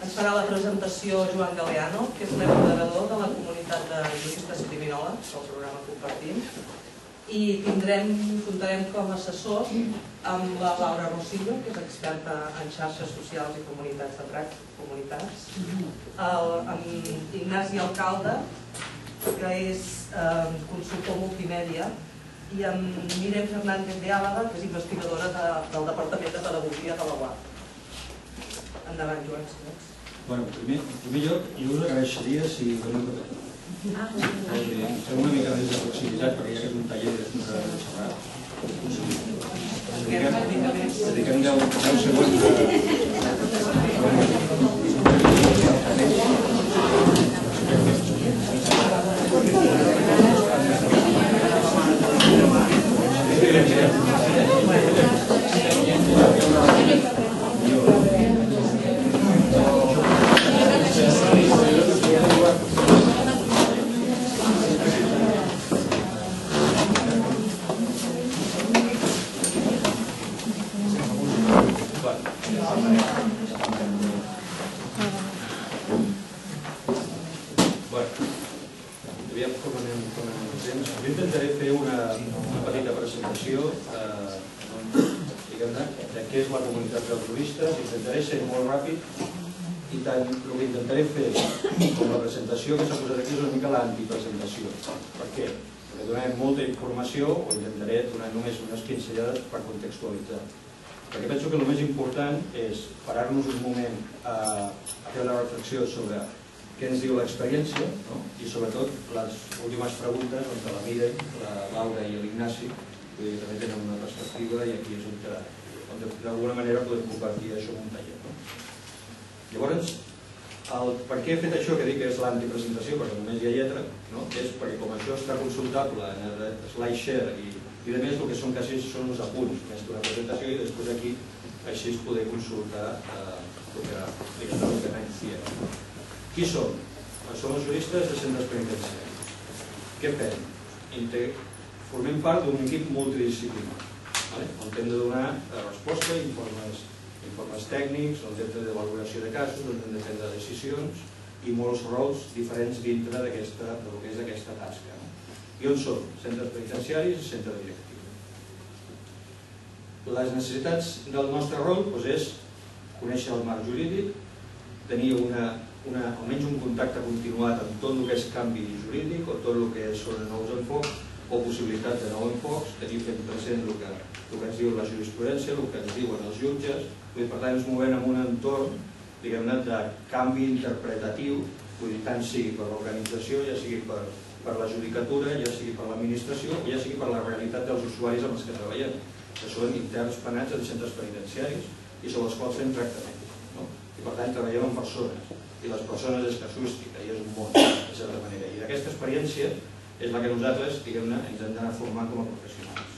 Ens farà la presentació Joan Galeano, que és l'emperador de la comunitat de juristes criminòlegs del programa Compartim, i comptarem com a assessor amb la Laura Rosillo, que és experta en xarxes socials i comunitats de tracte, amb Ignasi Alcalde, que és consultor multimèdia, i amb Míriam Fernández de Álava, que és investigadora del Departament de Pedagogia de la UAP. Endavant, Joan, si vols. Bueno, en primer lloc, jo us agreixeria si donem de tot. Fem una mica més de flexibilitat, perquè ja que és un taller és una cara de xerrar. Dediquem 10 segons de què és la comunitat dels juristes. Intentaré ser molt ràpid i tant el que intentaré fer com la presentació que s'ha posat aquí és una mica l'antipresentació. Per què? Perquè donarem molta informació o intentaré donar només unes pinzellades per contextualitzar. Perquè penso que el més important és parar-nos un moment a fer una reflexió sobre què ens diu l'experiència i sobretot les últimes preguntes on la Mire, la Laura i l'Ignasi també tenen una perspectiva i aquí és on d'alguna manera podem compartir això en un taller. Llavors, per què he fet això que dic que és l'antipresentació, perquè només hi ha lletra, és perquè com això està consultable en el SlideShare i a més el que són quasi són uns apunts més d'una presentació i després aquí així es poder consultar el que anàvem dient. Qui som? Som els juristes de centres penitenciaris. Què fem? Formem part d'un equip multidisciplinari on hem de donar resposta, informes tècnics, on hem de fer valoració de casos, on hem de prendre decisions i molts rols diferents dintre del que és aquesta tasca. I on som? Centres penitenciaris i centre directiu. Les necessitats del nostre rol és conèixer el marc jurídic, tenir almenys un contacte continuat amb tot el que és canvi jurídic o tot el que són nous enfocs o possibilitat de nous enfocs, tenir present el que ens diu la jurisprudència, el que ens diuen els jutges. Per tant, ens movem en un entorn de canvi interpretatiu, tant sigui per l'organització, ja sigui per la judicatura, ja sigui per l'administració o ja sigui per la realitat dels usuaris amb els que treballem, que són interns penats en centres penitenciaris i sobre els quals fem tractament. I per tant, treballem amb persones i les persones és casuística i és un món, de certa manera. I d'aquesta experiència és la que nosaltres ens hem d'anar formant com a professionals.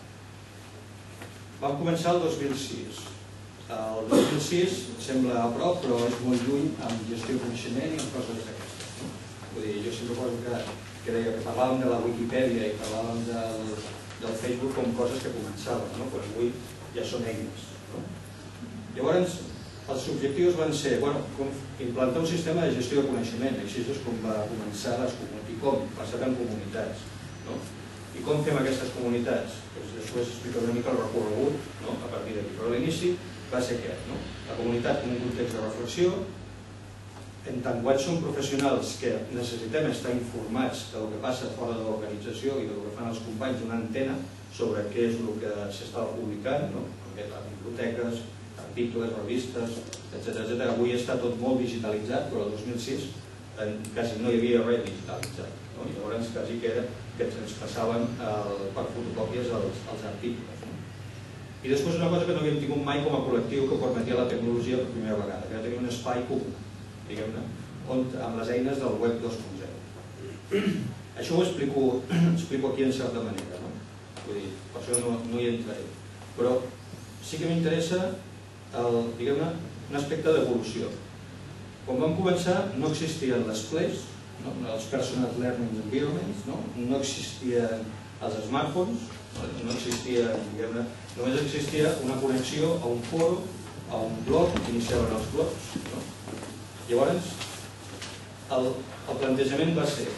Vam començar el 2006. El 2006 sembla a prop, però és molt lluny amb gestió de coneixement i amb coses d'aquestes. Vull dir, jo sempre poso que deia que parlàvem de la Wikipedia i parlàvem del Facebook com coses que començaven, però avui ja són eines. Llavors, els objectius van ser implantar un sistema de gestió de coneixement, així és com va començar i com, passat en comunitats. I com fem aquestes comunitats? Després explico una mica el recorregut a partir d'aquí, però l'inici va ser aquest. La comunitat com un context de reflexió, en tant que som professionals que necessitem estar informats del que passa fora de l'organització i del que fan els companys, una antena sobre què és el que s'està publicant, les biblioteques, articles, revistes, etc. Avui està tot molt digitalitzat, però el 2006 quasi no hi havia res digitalitzat. Llavors quasi que ens passaven per fotocòpies els articles. I després una cosa que no havíem tingut mai com a col·lectiu que permetia la tecnologia per primera vegada, que era tenir un espai comú, diguem-ne, amb les eines del web 2.0. Això ho explico aquí en certa manera, vull dir, per això no hi entraré. Però sí que m'interessa un aspecte d'evolució. Quan vam començar no existien les PLEs, els Personal Learning Environments, no existien els smartphones, només existia una connexió a un fòrum, a un blog, iniciaven els blogs, Llavors, el plantejament va ser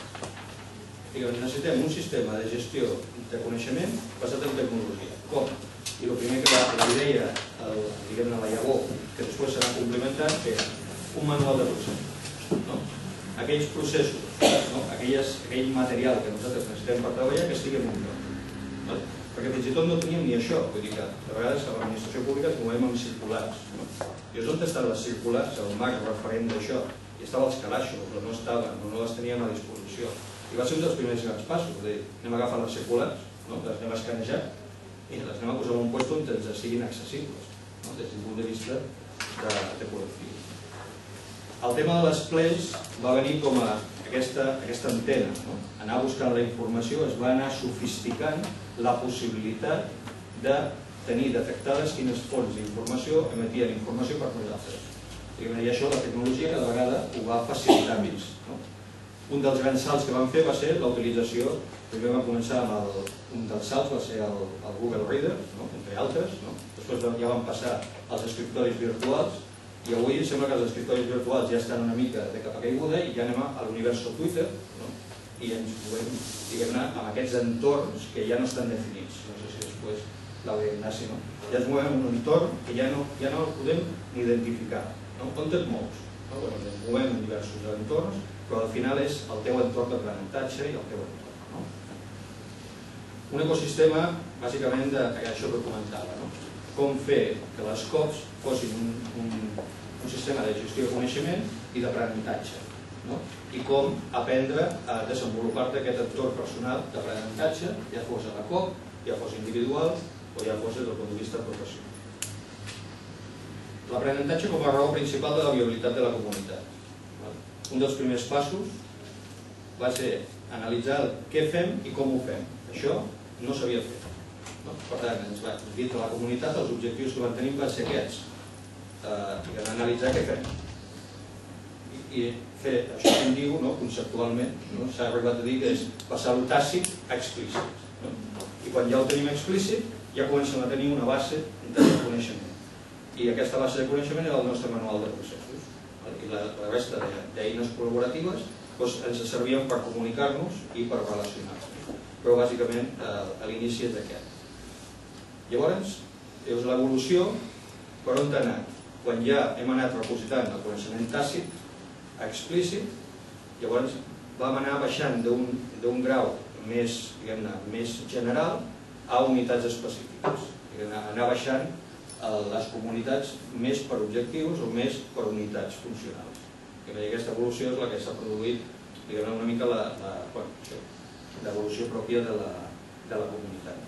necessitem un sistema de gestió de coneixement basat en tecnologia. Com? I el primer que li deia la llavor, que després s'anà complementant, era un manual de processos. Aquells processos, aquell material que nosaltres necessitem per treballar, que estigui en un lloc. Perquè fins i tot no teníem ni això. Vull dir que de vegades a l'administració pública ens movem amb circulars. I on estan les circulars, el marc referent d'això? I estaven els calaixos, però no estaven, no les teníem a disposició. I va ser un dels primers grans passos, anem a agafar les circulars, les anem a escanejar i les anem a posar en un lloc on ens siguin accessibles, des d'un punt de vista de col·lectiu. El tema de les plens va venir com a aquesta antena. Anar buscant la informació, es va anar sofisticant la possibilitat de tenir detectades quines fonts d'informació emetien informació per nosaltres. I això la tecnologia cada vegada ho va facilitar més. Un dels grans salts que vam fer va ser la utilització, primer vam començar amb un dels salts, va ser el Google Reader, entre altres, després ja vam passar als escriptoris virtuals i avui sembla que els escriptoris virtuals ja estan una mica de capa caiguda i ja anem a l'univers Twitter i ens movem, diguem-ne, amb aquests entorns que ja no estan definits. No sé si després l'Aurea Ignasi, ja ens movem en un entorn que ja no el podem ni identificar. On et mous? Ens movem en diversos entorns, però al final és el teu entorn d'aprenentatge i el teu entorn. Un ecosistema, bàsicament, d'això que comentava. Com fer que les COPs fossin un sistema de gestió de coneixement i d'aprenentatge. I com aprendre a desenvolupar-te aquest entorn personal d'aprenentatge, ja fos a la COP, ja fos individual o ja fos des del punt de vista professional. L'aprenentatge com a raó principal de la viabilitat de la comunitat. Un dels primers passos va ser analitzar què fem i com ho fem. Això no s'havia fet. Per tant, ens va dir que la comunitat, els objectius que van tenir van ser aquests. Analitzar què fem. I fer això que em diu, conceptualment, s'ha arribat a dir que és passar-ho tàcit a explícit. I quan ja ho tenim explícit, ja comencem a tenir una base de coneixement. I aquesta base de coneixement era el nostre manual de processos. I la resta d'eines col·laboratives ens servien per comunicar-nos i per relacionar-nos. Però bàsicament l'inici és aquest. Llavors, l'evolució per on ha anat? Quan ja hem anat repositant el coneixement tàcit a explícit, llavors vam anar baixant d'un grau més general a unitats específiques. Anar baixant les comunitats més per objectius o més per unitats funcionals. Aquesta evolució és la que s'ha produït una mica l'evolució pròpia de la comunitat.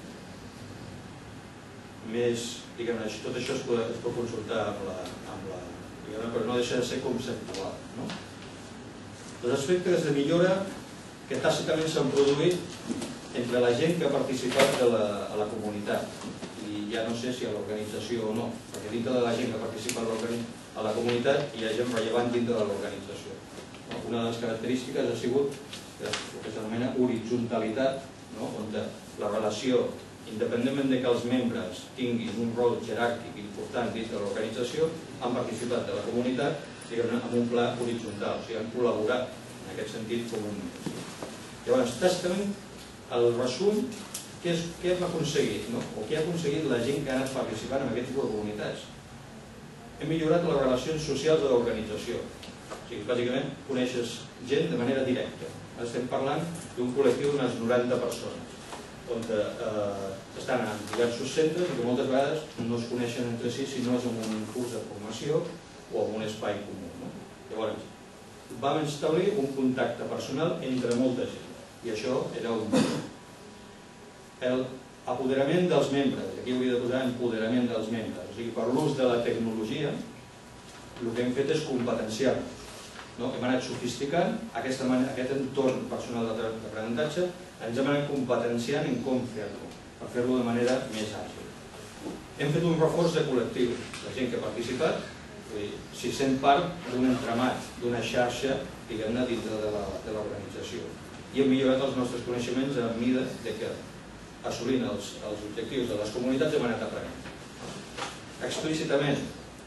Tot això es pot consultar però no deixa de ser conceptual. Els aspectes de millora que tàcitament s'han produït entre la gent que ha participat a la comunitat. I ja no sé si a l'organització o no, perquè dintre de la gent que participa a la comunitat hi ha gent rellevant dintre de l'organització. Una de les característiques ha sigut el que s'anomena horitzontalitat, on la relació, independentment que els membres tinguin un rol jeràrquic important dins de l'organització, han participat de la comunitat amb un pla horitzontal, o sigui, han col·laborat en aquest sentit comunament. Llavors, tàcitament, el resum, què hem aconseguit, o què ha aconseguit la gent que ha anat participant en aquest tipus de comunitats? Hem millorat les relacions socials de l'organització. Bàsicament, coneixes gent de manera directa. Estem parlant d'un col·lectiu d'unes 90 persones, on estan en diversos centres i que moltes vegades no es coneixen entre si si no és en un curs de formació o en un espai comú. Llavors, vam establir un contacte personal entre molta gent, i això era un... L'apoderament dels membres, aquí hauria de posar empoderament dels membres, o sigui, per l'ús de la tecnologia, el que hem fet és competenciar-nos. Hem anat sofisticant aquest entorn personal d'aprenentatge, ens hem anat competenciant en com fer-lo, per fer-lo de manera més àgil. Hem fet un reforç de col·lectiu, la gent que ha participat, si sent part d'un entramat, d'una xarxa, diguem-ne, dintre de l'organització. I hem millorat els nostres coneixements a mida que assolint els objectius de les comunitats hem anat aprenent. Explícitament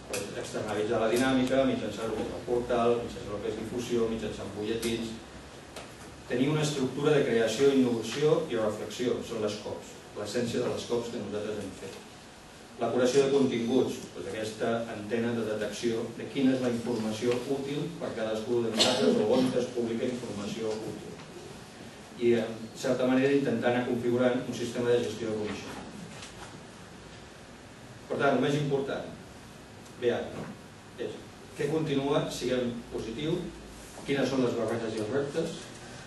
externalitzar la dinàmica mitjançant el que és el portal, mitjançant el que és difusió, mitjançant butlletins. Tenir una estructura de creació, innovació i reflexió són les COPs, l'essència de les COPs que nosaltres hem fet. La curació de continguts, aquesta antena de detecció de quina és la informació útil per cadascú de nosaltres o on es publica informació útil. I, en certa manera, intentar anar configurant un sistema de gestió de coneixement. Per tant, el més important, bé ara, és què continua, siguem positiu, quines són les barreres i els reptes,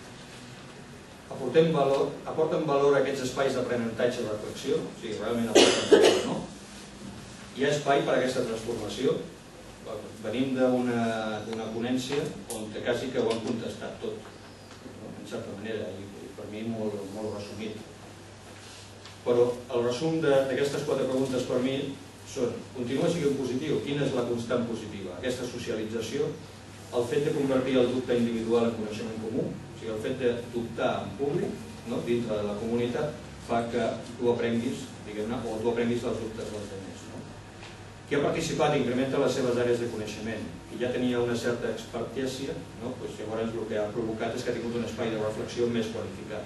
aporten valor a aquests espais d'aprenentatge i reflexió, o sigui, realment aporten valor o no. Hi ha espai per a aquesta transformació. Venim d'una ponència on quasi que ho han contestat tot, en certa manera, i per mi molt resumit. Però el resum d'aquestes 4 preguntes per mi són: continua sent positiu, quina és la constant positiva? Aquesta socialització, el fet de convertir el dubte individual en coneixement comú, o sigui, el fet de dubtar en públic, dintre de la comunitat, fa que tu aprenguis, diguem-ne, o tu aprenguis dels dubtes dels altres. Qui ha participat incrementa les seves àrees de coneixement i ja tenia una certa expertàcia, llavors el que ha provocat és que ha tingut un espai de reflexió més qualificat.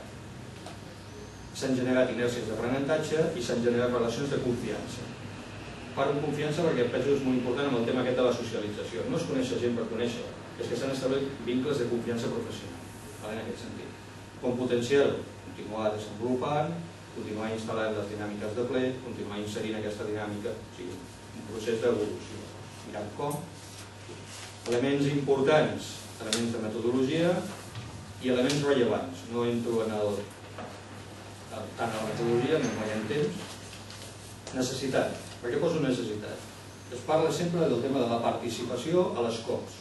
S'han generat inèrcies d'aprenentatge i s'han generat relacions de confiança. Parlo de confiança perquè penso que és molt important amb el tema aquest de la socialització. No es conèixer gent per conèixer, és que s'han establert vincles de confiança professional, en aquest sentit. Com potenciar-ho? Continuar desenvolupant, continuar instal·lant les dinàmiques de ple, continuar inserint aquesta dinàmica, o sigui, un procés d'evolució. Mirant com. Elements importants, elements de metodologia i elements rellevants. No entro en tant a la metodologia, no hi ha temps. Necessitat. Per què poso necessitat? Es parla sempre del tema de la participació a les COPs.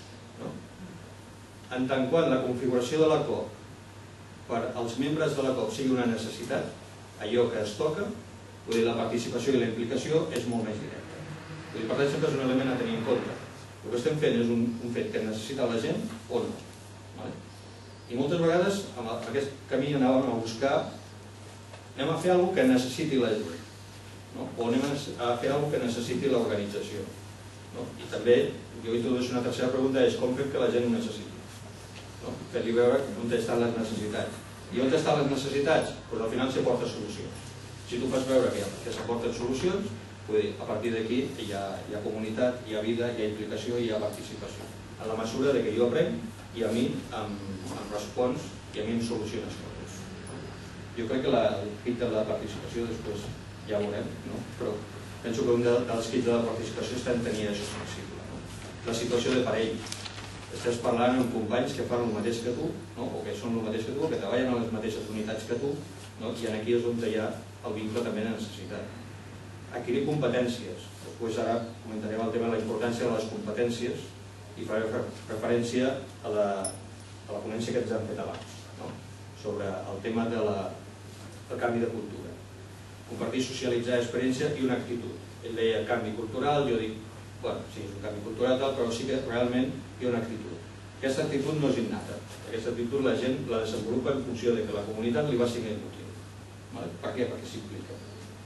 En tant que la configuració de la COP per als membres de la COP sigui una necessitat, allò que es toca, la participació i la implicació és molt més directa. Per tant, sempre és un element a tenir en compte. El que estem fent és un fet que necessita la gent o no. I moltes vegades, amb aquest camí anàvem a buscar, anem a fer alguna cosa que necessiti la gent, o anem a fer alguna cosa que necessiti l'organització. I també, jo introdueixo una tercera pregunta, és com fem que la gent ho necessiti. Fer-li veure on estan les necessitats. I on estan les necessitats? Doncs al final s'aporta solucions. Si tu fas veure que s'aporten solucions, a partir d'aquí hi ha comunitat, hi ha vida, hi ha implicació i hi ha participació. En la mesura que jo aprenc i a mi em respons i a mi em soluciones coses. Jo crec que el kit de la participació després ja ho veurem, però penso que un dels kits de la participació està en tenir això sensible. La situació de parell. Estàs parlant amb companys que fan el mateix que tu, o que són el mateix que tu, o que treballen a les mateixes unitats que tu, i aquí és on hi ha el vincle també de necessitat. Adquirir competències. Després ara comentarem el tema de la importància de les competències i faré referència a la ponència que ens han fet abans, sobre el tema del canvi de cultura. Compartir, socialitzar, experiència i una actitud. Ell deia canvi cultural, jo dic, sí, és un canvi cultural, però sí que realment hi ha una actitud. Aquesta actitud no és innata. Aquesta actitud la gent la desenvolupa en funció de que la comunitat li va ser útil. Per què? Perquè s'implica.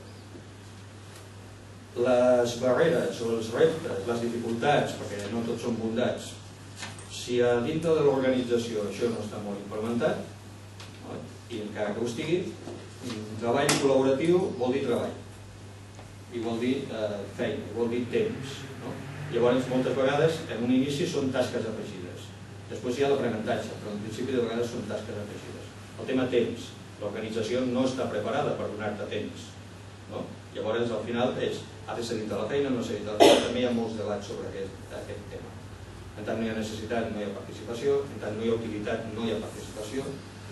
Les barreres o els reptes, les dificultats, perquè no tots són bondats, si a dintre de l'organització això no està molt implementat, i encara que ho estigui, treball col·laboratiu vol dir treball, i vol dir feina, i vol dir temps. Llavors, moltes vegades, en un inici són tasques afegides. Després hi ha l'aprenentatge, però en principi de vegades són tasques afegides. El tema temps, l'organització no està preparada per donar-te temps. Llavors, al final, ha de ser dit de la feina, no ser dit de la feina. També hi ha molts debats sobre aquest tema. En tant no hi ha necessitat, no hi ha participació. En tant no hi ha utilitat, no hi ha participació.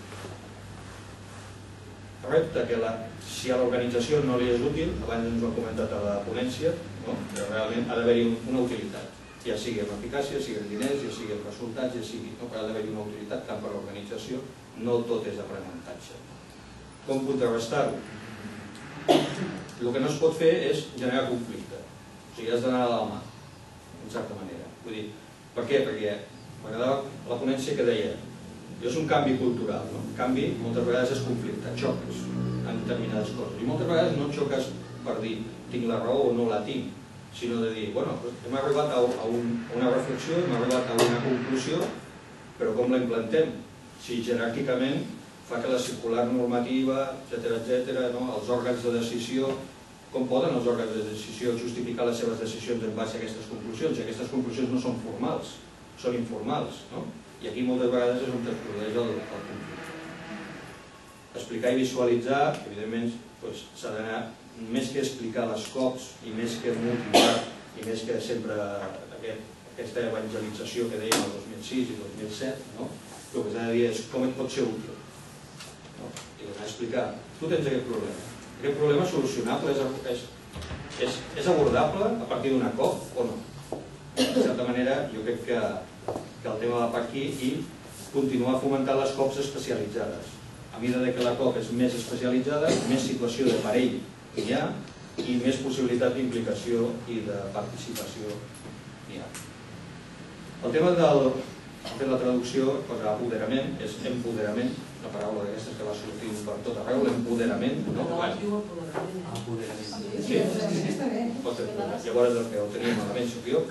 Repte que si a l'organització no li és útil, abans ens ho hem comentat a la ponència, que realment ha d'haver-hi una utilitat. Ja sigui amb eficàcia, sigui amb diners, ja sigui amb resultats, ja sigui... Ha d'haver-hi una utilitat tant per l'organització, no tot és aprenentatge. Com contrarrestar-ho? El que no es pot fer és generar conflicte. O sigui, has d'anar a la mà, en certa manera. Vull dir, per què? Perquè m'agradava la ponència que deia és un canvi cultural. Un canvi moltes vegades és conflicte, xoques en determinades coses. I moltes vegades no xoques per dir tinc la raó o no la tinc, sinó de dir, bueno, hem arribat a una reflexió, hem arribat a una conclusió, però com la implentem? Si jeràrquicament fa que la circular normativa, etcètera, els òrgans de decisió, com poden els òrgans de decisió justificar les seves decisions en base a aquestes conclusions? I aquestes conclusions no són formals, són informals, i aquí moltes vegades és on es produeix el conflicte. Explicar i visualitzar, evidentment, s'ha d'anar, més que explicar les COPs i més que motivar i més que sempre aquesta evangelització que dèiem el 2006 i 2007, el que s'ha de dir és com et pot ser útil. I d'anar a explicar, tu tens aquest problema solucionable és abordable a partir d'una COP o no? De certa manera, jo crec que el tema va per aquí i continuar fomentant les COPs especialitzades. A mesura que la COP és més especialitzada, més situació de parell hi ha i més possibilitat d'implicació i de participació hi ha. El tema de la traducció, apoderament, és empoderament, una paraula d'aquestes que va sortint per tot arreu, l'empoderament. No es diu apoderament. Sí, llavors el que ho tenia malament soc jo.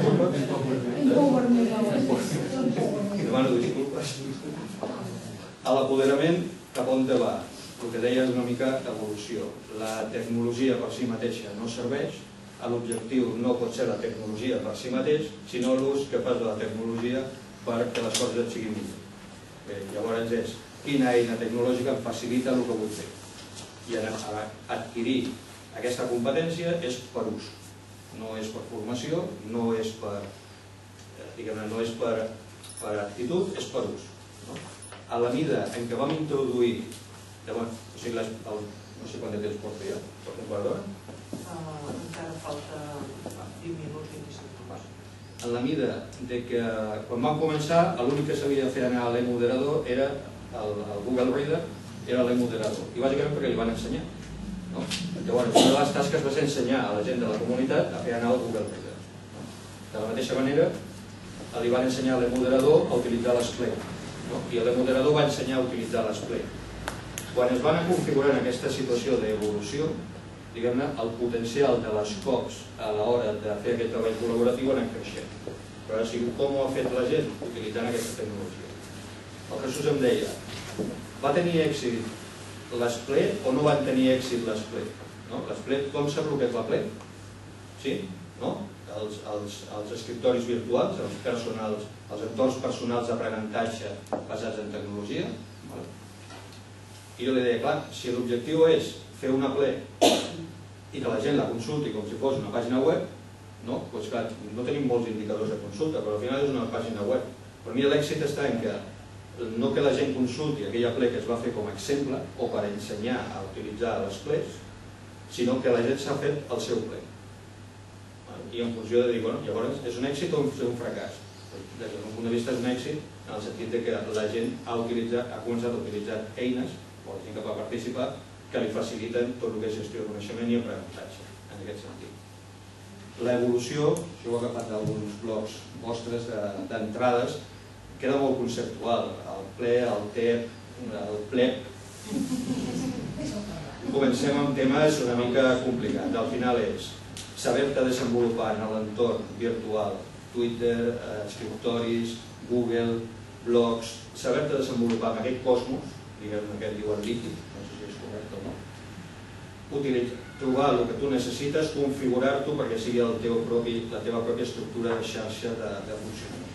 Demano disculpes. A l'apoderament, cap on te va? El que deia és una mica evolució. La tecnologia per si mateixa no serveix, l'objectiu no pot ser la tecnologia per si mateix, sinó l'ús que fas de la tecnologia perquè les coses et siguin millor. Llavors és quina eina tecnològica em facilita el que vull fer. I adquirir aquesta competència és per ús. No és per formació, no és per actitud, és per ús. A la mida en què vam introduir, no sé quant de temps porto ja, porto un quart d'hora? Encara falta 20 minuts, 25 minuts. En la mida que quan vam començar l'únic que s'havia de fer anar a l'e-moderador era el Google Reader, era l'e-moderador, i bàsicament perquè li van ensenyar. Llavors, una de les tasques va ser ensenyar a la gent de la comunitat a fer anar el Google Reader. De la mateixa manera, li van ensenyar a l'e-moderador a utilitzar l'Splay, i l'e-moderador va ensenyar a utilitzar l'Splay. Quan es van configurar en aquesta situació d'evolució, diguem-ne, el potencial de les COPs a l'hora de fer aquest treball col·laboratiu ha anat creixent. Però ha sigut com ho ha fet la gent utilitzant aquesta tecnologia. El Jesús em deia, va tenir èxit l'Splay o no van tenir èxit l'Splay? L'Splay, com sap el que és l'Splay? Sí? No? Els escriptoris virtuals, els entorns personals d'aprenentatge basats en tecnologia. I jo li deia, clar, si l'objectiu és fer una Play i que la gent la consulti com si fos una pàgina web, doncs clar, no tenim molts indicadors de consulta, però al final és una pàgina web. Per mi l'èxit està en que no que la gent consulti aquella Play que es va fer com a exemple o per ensenyar a utilitzar les Plays, sinó que la gent s'ha fet el seu Play. I en funció de dir, bueno, llavors és un èxit o és un fracàs? Des d'un punt de vista és un èxit en el sentit que la gent ha començat a utilitzar eines, o la gent que va participar, que li faciliten tot el que és gestió de coneixement i aprenentatge, en aquest sentit. L'evolució, això ho he agafat d'alguns blogs vostres d'entrades, queda molt conceptual, el ple, el TEP, el plep. Comencem amb temes una mica complicats. Al final és saber-te desenvolupar en l'entorn virtual, Twitter, escriptoris, Google, blogs, saber-te desenvolupar en aquest cosmos, diguem-ne que diuen líquid, no sé si és correcte o no, trobar el que tu necessites, configurar-t'ho perquè sigui la teva pròpia estructura de xarxa de funcionament.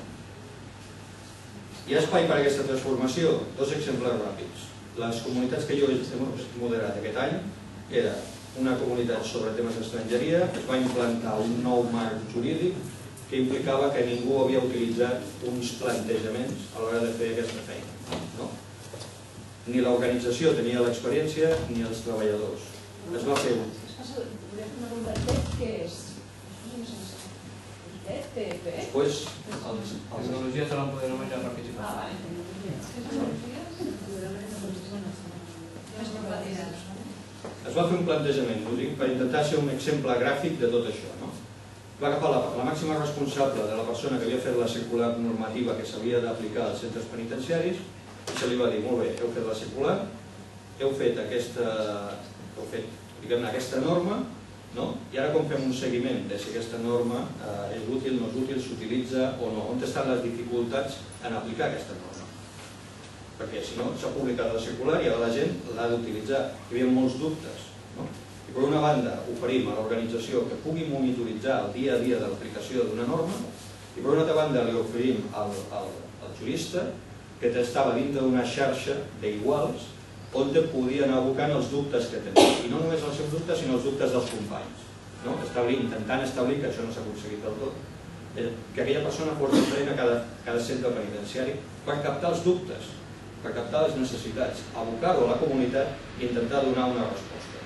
Hi ha espai per a aquesta transformació? Dos exemples ràpids. Les comunitats que jo he moderat aquest any era una comunitat sobre temes d'estrangeria, es va implantar un nou marc jurídic que implicava que ningú havia utilitzat uns plantejaments a l'hora de fer aquesta feina. Ni l'organització tenia l'experiència ni els treballadors. Es va fer un... Què és? Després, les tecnologies de l'empoderament i la participació. Es va fer un plantejament, per intentar ser un exemple gràfic de tot això. Va agafar la màxima responsable de la persona que havia fet la circular normativa que s'havia d'aplicar als centres penitenciaris i se li va dir, molt bé, heu fet la circular, heu fet aquesta norma I ara com fem un seguiment de si aquesta norma és útil, no és útil, s'utilitza o no? On estan les dificultats en aplicar aquesta norma? Perquè si no, s'ha publicat la circular i ara la gent l'ha d'utilitzar. Hi havia molts dubtes. I per una banda oferim a l'organització que pugui monitoritzar el dia a dia de l'aplicació d'una norma i per una altra banda li oferim al jurista que estava dintre d'una xarxa d'iguals on podia anar abocant els dubtes que tenia. I no només els seus dubtes, sinó els dubtes dels companys. Intentant establir, que això no s'ha aconseguit del tot, que aquella persona fos diferent a cada centre penitenciari per captar els dubtes, per captar les necessitats, abocar-ho a la comunitat i intentar donar una resposta.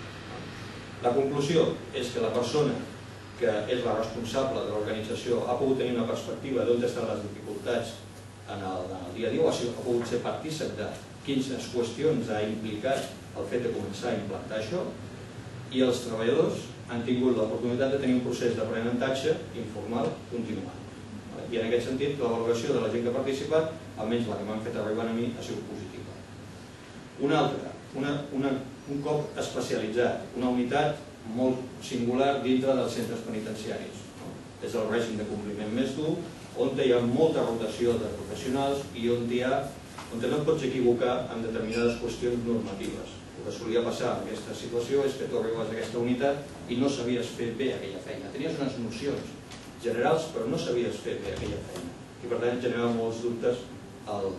La conclusió és que la persona que és la responsable de l'organització ha pogut tenir una perspectiva d'on estan les dificultats en el dia a dia, o ha pogut ser partícip de quines qüestions ha implicat el fet de començar a implantar això, i els treballadors han tingut l'oportunitat de tenir un procés d'aprenentatge informal continuat. I en aquest sentit, la valoració de la gent que ha participat, almenys la que m'han fet arribar a mi, ha sigut positiva. Una altra, un cop especialitzat, una unitat molt singular dintre dels centres penitenciaris. És el règim de compliment més dur, on hi ha molta rotació de professionals i on no et pots equivocar en determinades qüestions normatives. El que solia passar en aquesta situació és que tu arribaves a aquesta unitat i no sabies fer bé aquella feina. Tenies unes nocions generals, però no sabies fer bé aquella feina. I per tant generava molts dubtes al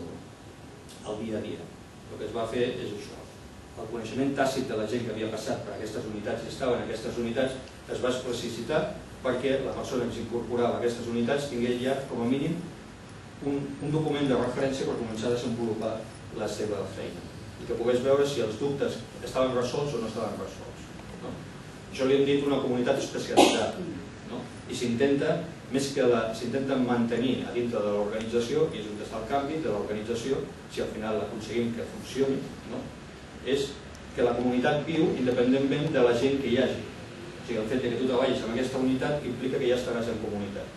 dia a dia. El que es va fer és això. El coneixement tàcit de la gent que havia passat per aquestes unitats i estava en aquestes unitats es va explicitar perquè la persona que s'incorporava a aquestes unitats tingués ja, com a mínim, un document de referència per començar a desenvolupar la seva feina i que pogués veure si els dubtes estaven resolts o no estaven resolts. Això li hem dit una comunitat especialitzada i s'intenta mantenir a dintre de l'organització, i és on està el canvi de l'organització, si al final aconseguim que funcioni, és que la comunitat viu independentment de la gent que hi hagi. O sigui, el fet que tu treballis en aquesta unitat implica que ja estaràs en comunitat.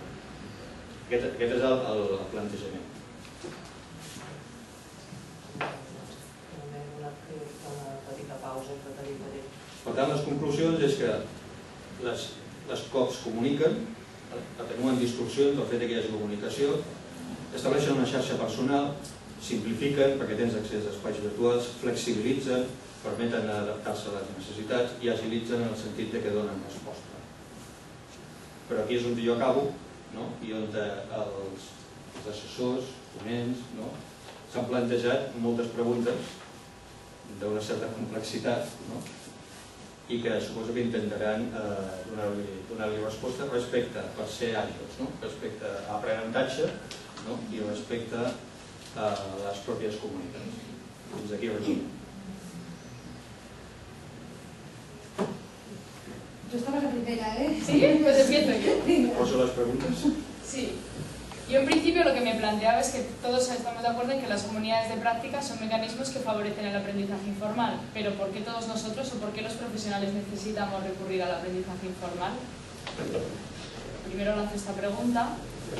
Aquest és el plantejament. Per tant, les conclusions és que les COPs comuniquen, atenuen distorsions del fet que hi hagi comunicació, estableixen una xarxa personal, simplifiquen perquè tens accés a espais virtuals, flexibilitzen, permeten adaptar-se a les necessitats i agilitzen en el sentit que donen resposta. Però aquí és on jo acabo, i on els assessors, ponents, s'han plantejat moltes preguntes d'una certa complexitat i que suposo que intentaran donar-li resposta respecte, per ser àgils, respecte a aprenentatge i respecte a les pròpies comunitats. Fins aquí resum. Yo estaba la primera, ¿eh? Sí, pues empiezo yo. ¿Poso las preguntas? Sí. Yo en principio lo que me planteaba es que todos estamos de acuerdo en que las comunidades de práctica son mecanismos que favorecen el aprendizaje informal, pero ¿por qué todos nosotros o por qué los profesionales necesitamos recurrir al aprendizaje informal? Primero lanzo esta pregunta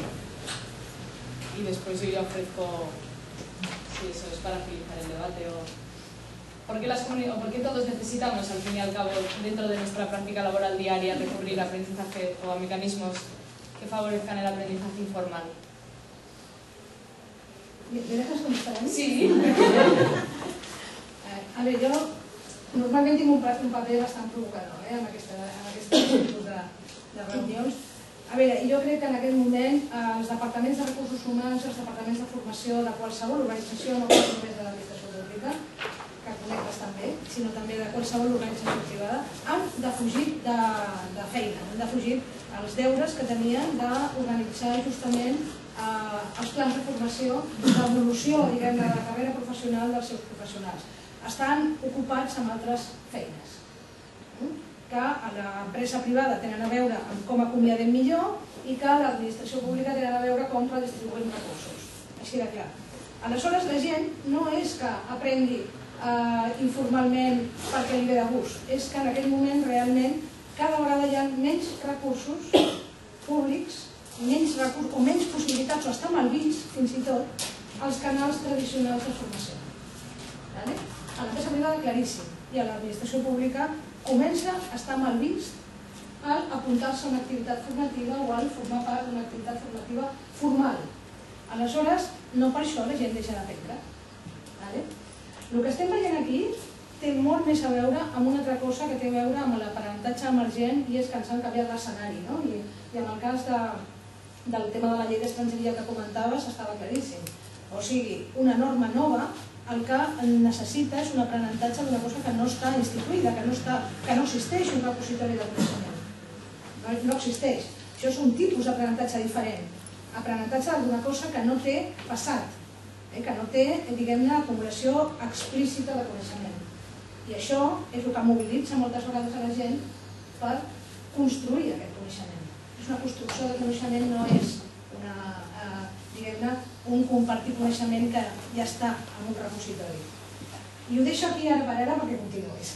y después yo ya ofrezco si eso es para agilizar el debate o... ¿Por qué todos necesitamos, al fin y al cabo, dentro de nuestra práctica laboral diaria, recurrir a aprendizaje o a mecanismos que favorezcan el aprendizaje informal? ¿Me dejas contestar a mí? Sí. A ver, jo normalment tinc un paper bastant provocador en aquest tipus de reunions. A veure, jo crec que en aquest moment els departaments de recursos humans, els departaments de formació de qualsevol organització, no només de l'administració pública, que conec bastant bé, sinó també de qualsevol organització privada, han defugit de feina, han defugit els deures que tenien d'organitzar justament els plans de formació, d'evolució, diguem, de la carrera professional dels seus professionals. Estan ocupats amb altres feines, que a l'empresa privada tenen a veure amb com acomiadem millor i que a l'administració pública tenen a veure com redistribuïm recursos. Així de clar. Aleshores, la gent no és que aprengui informalment perquè li ve de gust, és que en aquell moment realment cada vegada hi ha menys recursos públics, menys recursos o menys possibilitats, o està mal vist fins i tot, als canals tradicionals de formació. A l'empresa privada claríssim, i a l'administració pública comença a estar mal vist al apuntar-se a una activitat formativa o al formar part d'una activitat formativa formal. Aleshores, no per això la gent deixa d'aprendre. El que estem veient aquí té molt més a veure amb una altra cosa que té a veure amb l'aprenentatge emergent, i és que ens han canviat l'escenari. I en el cas del tema de la llei d'estrangeria que comentaves estava claríssim. O sigui, una norma nova el que necessita és un aprenentatge d'una cosa que no està instituïda, que no existeix un repositori de coneixement. No existeix. Això és un tipus d'aprenentatge diferent. Aprenentatge d'una cosa que no té passat, que no té, diguem-ne, acumulació explícita de coneixement. I això és el que mobilitza moltes vegades a la gent per construir aquest coneixement. És una construcció de coneixement, no és un compartir coneixement que ja està en un repositori. Y lo dejo aquí ara perquè continues.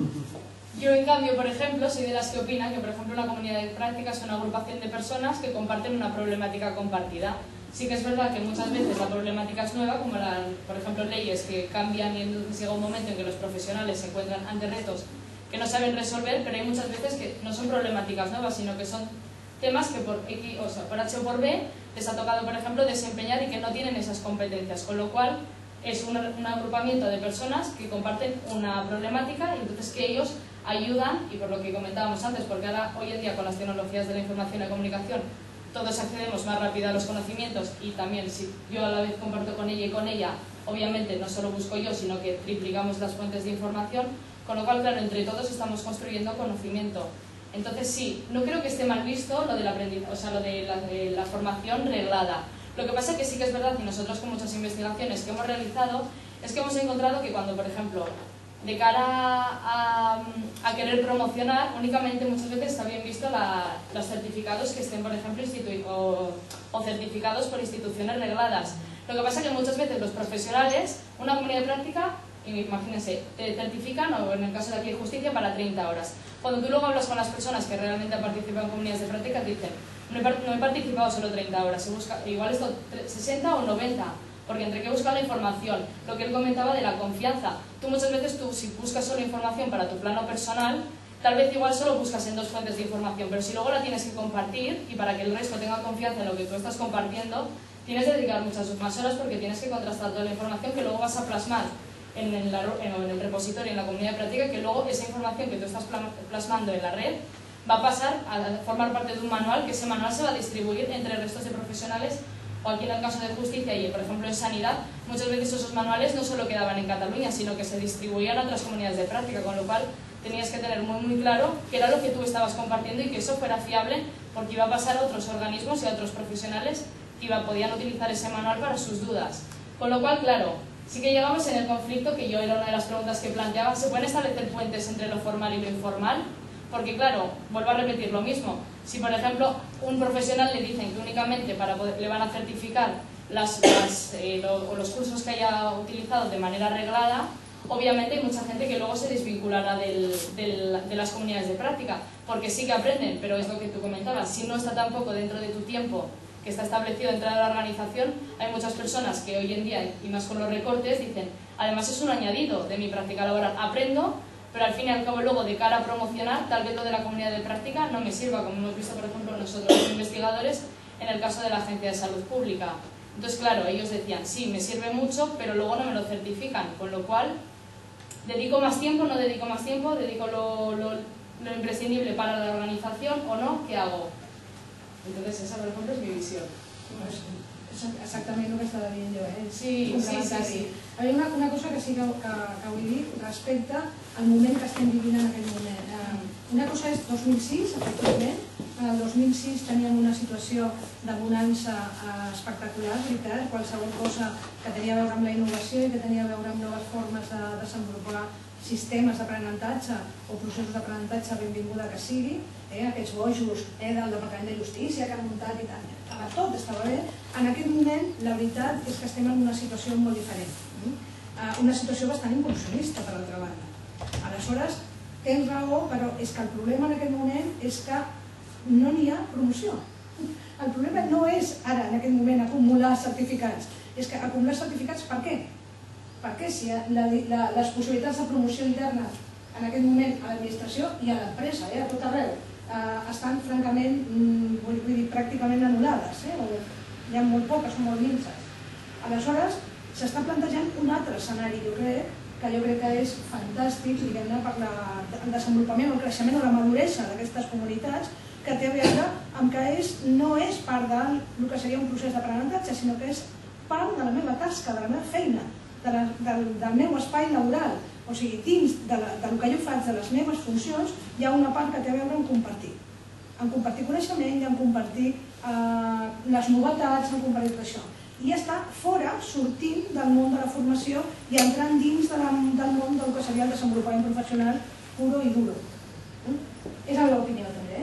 Yo, en cambio, por ejemplo, soy de las que opinan que, por ejemplo, una comunidad de práctica es una agrupación de personas que comparten una problemática compartida. Sí que es verdad que muchas veces la problemática es nueva, como por ejemplo, leyes que cambian y entonces llega un momento en que los profesionales se encuentran ante retos que no saben resolver, pero hay muchas veces que no son problemáticas nuevas, sino que son temas que por X, o sea, por H o por B les ha tocado, por ejemplo, desempeñar y que no tienen esas competencias, con lo cual es un agrupamiento de personas que comparten una problemática y entonces que ellos ayudan, y por lo que comentábamos antes, porque ahora hoy en día con las tecnologías de la información y la comunicación todos accedemos más rápido a los conocimientos, y también si yo a la vez comparto con ella y con ella, obviamente no solo busco yo, sino que triplicamos las fuentes de información, con lo cual, claro, entre todos estamos construyendo conocimiento. Entonces sí, no creo que esté mal visto lo del aprendizaje, o sea, lo de la formación reglada. Lo que pasa es que sí que es verdad, y nosotros con muchas investigaciones que hemos realizado, es que hemos encontrado que cuando, por ejemplo, de cara a querer promocionar, únicamente muchas veces está bien visto los certificados que estén, por ejemplo, o certificados por instituciones regladas. Lo que pasa es que muchas veces los profesionales, una comunidad de práctica, imagínense, te certifican, o en el caso de aquí de justicia, para 30 horas. Cuando tú luego hablas con las personas que realmente han participado en comunidades de práctica, te dicen, no he participado solo 30 horas, igual esto 60 o 90, porque entre que buscar la información, lo que él comentaba de la confianza, tú muchas veces si buscas solo información para tu plano personal, tal vez igual solo buscas en 2 fuentes de información, pero si luego la tienes que compartir, y para que el resto tenga confianza en lo que tú estás compartiendo, tienes que dedicar muchas más horas porque tienes que contrastar toda la información que luego vas a plasmar en el repositorio, en la comunidad de práctica, que luego esa información que tú estás plasmando en la red va a pasar a formar parte de un manual, que ese manual se va a distribuir entre restos de profesionales, o aquí en el caso de justicia y por ejemplo en sanidad, muchas veces esos manuales no solo quedaban en Cataluña, sino que se distribuían a otras comunidades de práctica, con lo cual tenías que tener muy claro qué era lo que tú estabas compartiendo y que eso fuera fiable, porque iba a pasar a otros organismos y a otros profesionales que podían utilizar ese manual para sus dudas. Con lo cual, claro, sí que llegamos en el conflicto, que yo era una de las preguntas que planteaba, ¿se pueden establecer puentes entre lo formal y lo informal? Porque claro, vuelvo a repetir lo mismo, si por ejemplo un profesional le dicen que únicamente le van a certificar los cursos que haya utilizado de manera reglada, obviamente hay mucha gente que luego se desvinculará de las comunidades de práctica, porque sí que aprenden, pero es lo que tú comentabas, si no está tampoco dentro de tu tiempo que está establecido dentro de la organización, hay muchas personas que hoy en día, y más con los recortes, dicen, además es un añadido de mi práctica laboral, aprendo, pero al fin y al cabo luego de cara a promocionar, tal vez lo de la comunidad de práctica no me sirva, como hemos visto por ejemplo nosotros los investigadores en el caso de la Agencia de Salud Pública. Entonces claro, ellos decían, sí, me sirve mucho, pero luego no me lo certifican, con lo cual, ¿dedico más tiempo, no dedico más tiempo? ¿Dedico lo imprescindible para la organización o no? ¿Qué hago? Entonces esa por ejemplo es mi visión. Exactament el que estava dient jo, Sí. A mi una cosa que sí que vull dir respecte al moment que estem vivint en aquell moment. Una cosa és 2006, efectivament. En el 2006 teníem una situació de bonança espectacular, veritat, qualsevol cosa que tenia a veure amb la innovació i que tenia a veure amb noves formes de desenvolupar sistemes d'aprenentatge o processos d'aprenentatge, benvinguda que sigui, aquests bojos del Departament de Justícia que han muntat i tant, tot estava bé. En aquest moment, la veritat és que estem en una situació molt diferent. Una situació bastant involucionista, per altra banda. Aleshores, tens raó, però és que el problema en aquest moment és que no n'hi ha promoció. El problema no és ara, en aquest moment, acumular certificats. És que acumular certificats per què? Perquè si les possibilitats de promoció interna en aquest moment a l'administració i a l'empresa, a tot arreu, estan francament, vull dir, pràcticament anul·lades. Hi ha molt poques, són molt minces. Aleshores, s'està plantejant un altre escenari, jo crec que és fantàstic, diguem-ne, per el desenvolupament, el creixement o la maduresa d'aquestes comunitats, que té a veure amb que no és part del que seria un procés d'aprenentatge, sinó que és part de la meva tasca, de la meva feina, del meu espai laboral. O sigui, dins del que jo faig, de les meves funcions, hi ha una part que té a veure amb compartir. En compartir coneixement i en compartir les novetats, en compartir tot això. I està fora, sortint del món de la formació i entrant dins del món del que seria el desenvolupament professional puro i duro. És la meva opinió, també.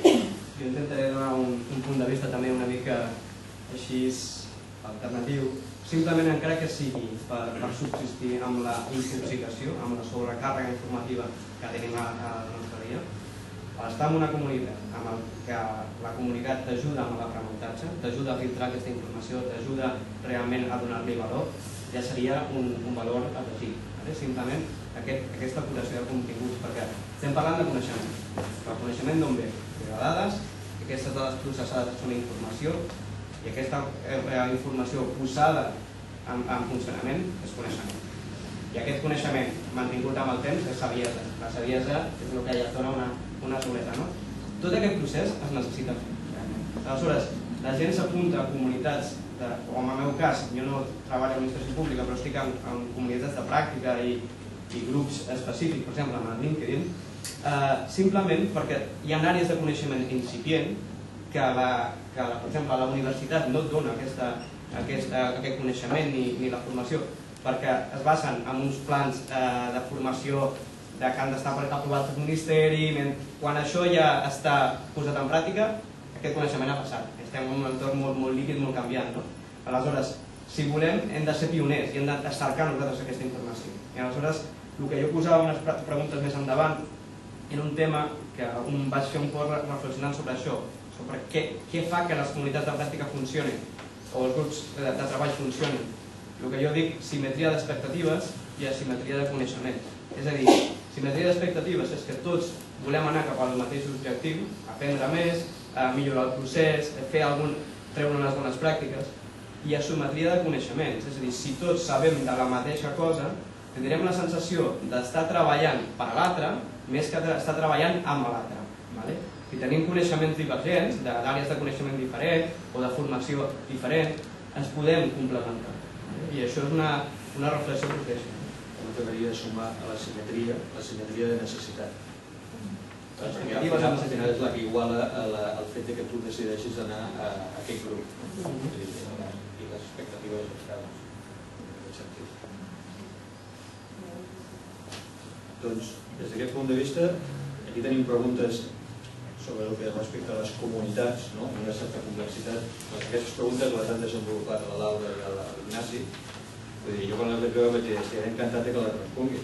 Jo intentaré donar un punt de vista també una mica així alternatiu, simplement encara que sigui per subsistir amb la intoxicació, amb la sobrecàrrega informativa que tenim a la nostra dia. Estar en una comunitat en què la comunitat t'ajuda amb l'aprenentatge, t'ajuda a filtrar aquesta informació, t'ajuda realment a donar-li valor, ja seria un valor afegit. Simplement aquesta curació de continguts, perquè estem parlant de coneixement. El coneixement d'on ve? De dades, aquestes dades processades són informació, i aquesta informació posada en funcionament és coneixement. I aquest coneixement mantingut amb el temps és saviesa. La saviesa és el que ja dona una soleta. Tot aquest procés es necessita fer. Aleshores, la gent s'apunta a comunitats, com en el meu cas, jo no treballo en administració pública, però estic en comunitats de pràctica i grups específics, per exemple, en LinkedIn, simplement perquè hi ha àrees de coneixement incipient que, per exemple, a la universitat no et dona aquest coneixement ni la formació, perquè es basen en uns plans de formació que han d'estar aprovats pel Ministeri. Quan això ja està posat en pràctica, aquest coneixement ha passat. Estem en un entorn molt líquid, molt canviant. Aleshores, si volem, hem de ser pioners i hem de cercar nosaltres aquesta informació. I aleshores, el que jo posava unes preguntes més endavant era un tema que vaig fer un poc reflexionant sobre això, sobre què fa que les comunitats de pràctica funcionin o els grups de treball funcionin. El que jo dic, simetria d'expectatives i asimetria de coneixement. És a dir, simetria d'expectatives és que tots volem anar cap al mateix objectiu, aprendre més, millorar el procés, treure unes bones pràctiques, i asimetria de coneixements. És a dir, si tots sabem de la mateixa cosa, tindrem la sensació d'estar treballant per a l'altre més que d'estar treballant amb l'altre. Si tenim coneixements divergents, d'àrees de coneixement diferent o de formació diferent, ens podem complementar. I això és una reflexió que creix. M'agradaria sumar a la simetria de necessitat. Al final és la que iguala el fet que tu decideixis anar a aquest grup i les expectatives estaven en aquest sentit. Doncs, des d'aquest punt de vista, aquí tenim preguntes sobre el que respecte a les comunitats, una certa complexitat. Aquestes preguntes les han desenvolupat la Laura i l'Ignasi. Jo quan les vaig veure vaig dir, estaré encantat que les respongui.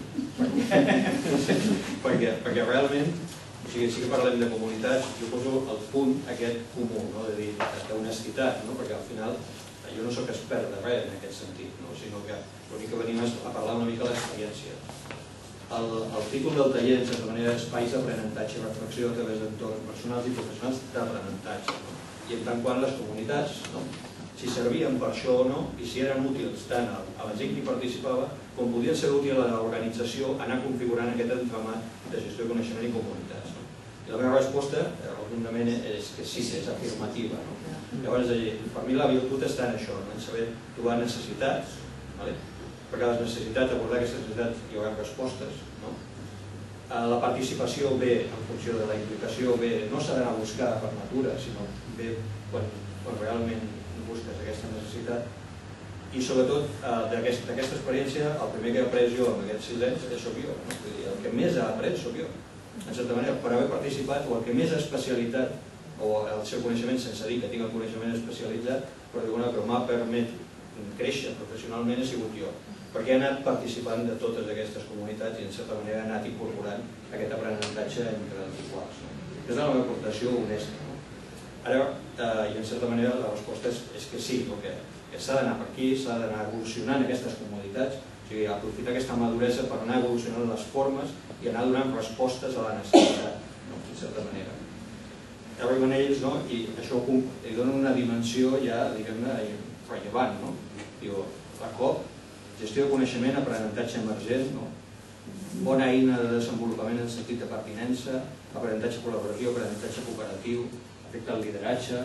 Perquè realment, sí que parlem de comunitats, jo poso el punt aquest comú, de dir, d'honestitat, perquè al final jo no soc expert de res en aquest sentit, sinó que l'únic que venim és a parlar una mica de l'experiència. El títol del taller, en certa manera, espais d'aprenentatge i reflexió a través d'entorns personals i professionals d'aprenentatge. I en tant quant les comunitats, si servien per això o no, i si eren útils tant a la gent que hi participava, com podien ser útils a l'organització anar configurant aquest entramat de gestió de coneixement i comunitats. I la meva resposta, rotundament, és que sí, és afirmativa. Llavors, per mi la virtut està en això, en saber trobar necessitats, perquè a les necessitats, abordar aquestes necessitats, hi haurà respostes. La participació ve en funció de la implicació, no s'ha d'anar a buscar per natura, sinó ve quan realment busques aquesta necessitat. I sobretot, d'aquesta experiència, el primer que he après jo en aquests 6 anys soc jo. El que més he après soc jo. En certa manera, per haver participat, o el que més especialitat, o el seu coneixement, sense dir que tinc el coneixement especialitzat, però que m'ha permès créixer professionalment he sigut jo. Perquè he anat participant de totes aquestes comunitats i en certa manera he anat incorporant aquest aprenentatge entre els iguals. És la meva aportació honesta. Ara, i en certa manera, la resposta és que sí, que s'ha d'anar per aquí, s'ha d'anar evolucionant aquestes comunitats, o sigui, aprofitar aquesta maduresa per anar evolucionant les formes i anar donant respostes a la necessitat, en certa manera. treballo amb ells i això li dona una dimensió ja, diguem-ne, rellevant. La COP, gestió de coneixement, aprenentatge emergent, bona eina de desenvolupament en sentit de pertinença, aprenentatge col·laboratiu, aprenentatge cooperatiu, afecta el lideratge.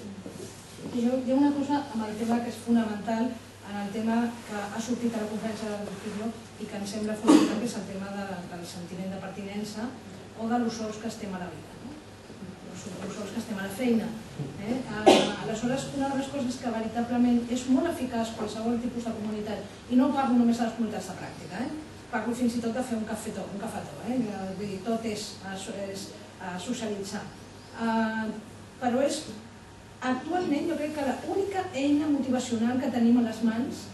Hi ha una cosa amb el tema que és fonamental, en el tema que ha sortit a la conferència de l'educació i que em sembla fonamental, que és el tema del sentiment de pertinença o de los sols que estem a la vida, los sols que estem a la feina. Aleshores, una de les coses que veritablement és molt eficaç qualsevol tipus de comunitat, i no parlo només de les comunitats de pràctica, parlo fins i tot de fer un cafetó, tot és socialitzar. Però és, actualment, jo crec que l'única eina motivacional que tenim a les mans,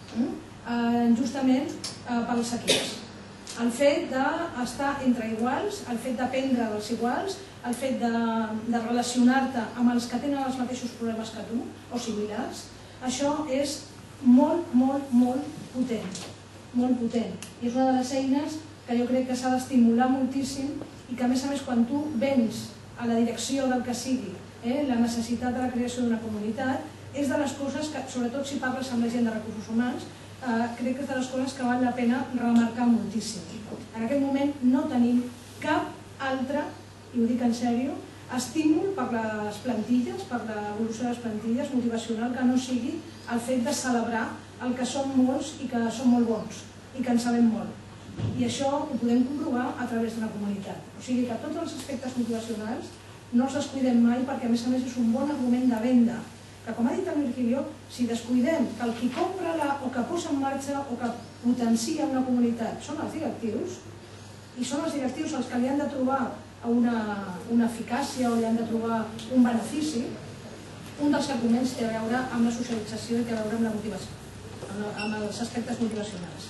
justament pels equips. El fet d'estar entre iguals, el fet d'aprendre dels iguals, el fet de relacionar-te amb els que tenen els mateixos problemes que tu, o similars, això és molt, molt, molt potent. Molt potent. I és una de les eines que jo crec que s'ha d'estimular moltíssim i que, a més, quan tu vens a la direcció del que sigui la necessitat de la creació d'una comunitat, és de les coses que, sobretot si parles amb la gent de recursos humans, crec que és de les coses que val la pena remarcar moltíssim. En aquest moment no tenim cap altre, i ho dic en sèrio, estímul per les plantilles, per l'evolució de les plantilles, motivacional, que no sigui el fet de celebrar el que som molts i que som molt bons i que en sabem molt. I això ho podem comprovar a través d'una comunitat. O sigui que tots els aspectes motivacionals no els descuidem mai, perquè a més és un bon argument de venda, que, com ha dit el Virgilio, si descuidem que el qui compra o que posa en marxa o que potencia una comunitat són els directius, i són els directius els que li han de trobar una eficàcia o li han de trobar un benefici, un dels arguments té a veure amb la socialització i té a veure amb la motivació, amb els aspectes motivacionals.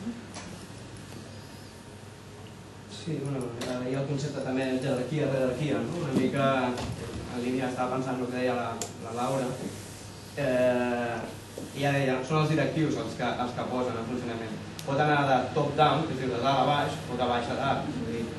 Sí, hi ha el concepte també de jerarquia, una mica en línia, estava pensant el que deia la Laura, i ja deia, són els directius els que posen el funcionament. Pot anar de top-down, és a dir, de dalt a baix, o de baix a dalt, és a dir,